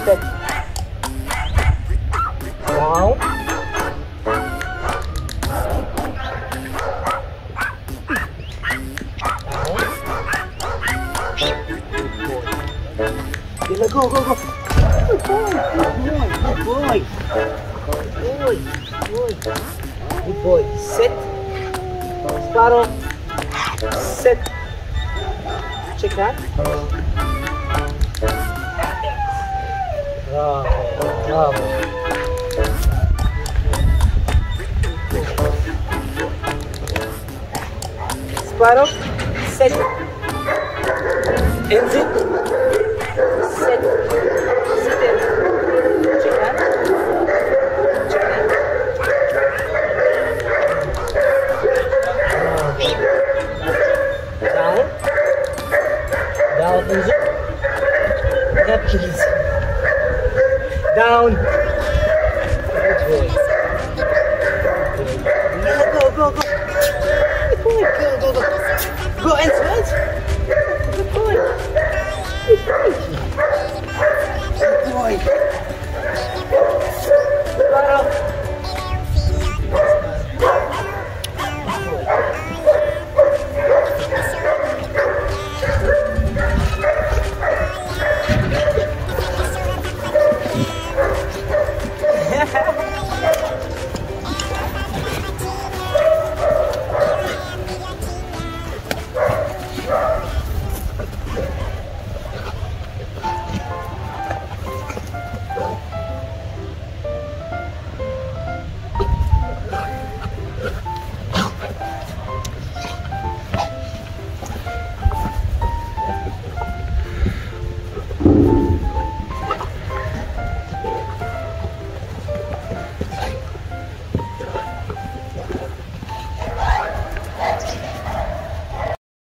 Sit. Down. Go, go, go. Good boy, good boy, good boy. Good boy. Sit. Sparrow. Sit. Check that. Bravo, bravo. Sparrow. Sit. Enzo. Sit. Sit in. Check that. Check that. Down. Down, Enzo. Yeah, please. Down. Good boy. Yeah, go, go, go. Good boy. Go, go, go. Go, Enzo, Enzo. Good boy. Good boy. Good boy.